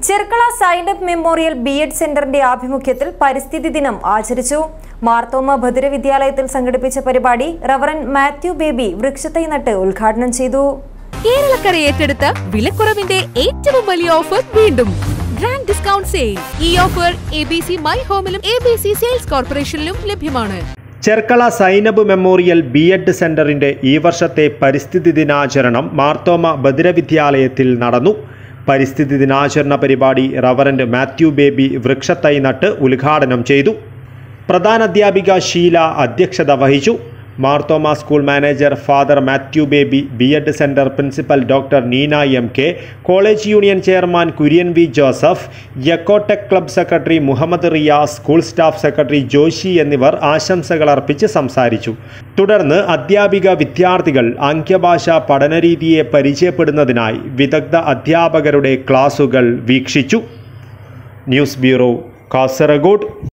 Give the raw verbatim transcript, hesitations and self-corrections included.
Cherkala Zainab memorial B Ed സെന്ററിന്റെ ആഭിമുഖ്യത്തിൽ പരിസ്ഥിതി ദിനം ആചരിച്ചു. മാർത്തോമ ബധിര വിദ്യാലയത്തിൽ സംഘടിപ്പിച്ച പരിപാടി റവറൻ മാത്യു ബേബി വൃക്ഷത്തൈ നട്ട് ഉദ്ഘാടനം ചെയ്തു. കേരളക്കര ഏറ്റെടുത്ത വിലക്കുറവിന്റെ ഏറ്റവും വലിയ ഓഫർ വീണ്ടും ഗ്രാൻഡ് ഡിസ്കൗണ്ട് സെയിൽ. ഈ offer A B C my ഹോമിലും എ ബി സി സെയിൽസ് കോർപ്പറേഷനിലും ലഭ്യമാണ്. Cherkala Zainab memorial B Ed സെന്ററിന്റെ ഈ വർഷത്തെ പരിസ്ഥിതി ദിനാചരണം മാർത്തോമ ബധിര വിദ്യാലയത്തിൽ നടന്നു. പരിസ്ഥിതി ദിനാചരണ പരിപാടി റവറന്റ് മാത്യു ബേബി വൃക്ഷത്തൈ നട്ട് ഉദ്ഘാടനം ചെയ്തു. പ്രധാനാധ്യാപിക ഷീല അധ്യക്ഷത വഹിച്ചു. Marthoma school manager father Mathew Baby, B Ed centre principal doctor Neena M K, college union chairman Kurian V Joseph, യക്കോടെക് club secretary Muhammad Riyas, school staff secretary Joshy എന്നിവർ ആശംസകൾ അർപ്പിച്ച് സംസാരിച്ചു. തുടർന്ന് അധ്യാപിക വിദ്യാർത്ഥികൾ ആംഗ്യഭാഷാ പഠനരീതിയെ പരിചയപ്പെടുന്നതിനായി വിദഗ്ധ അധ്യാപകരുടെ ക്ലാസുകൾ വീക്ഷിച്ചു. News bureau, Kasaragod.